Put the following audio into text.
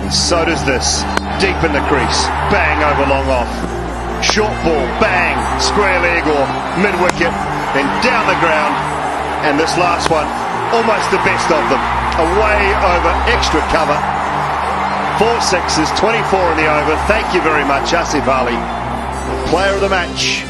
So does this. Deep in the crease. Bang over long off. Short ball. Bang. Square leg or mid-wicket. Then down the ground. And this last one, almost the best of them. Away over extra cover. 4 sixes, 24 in the over. Thank you very much, Asif Ali. Player of the match.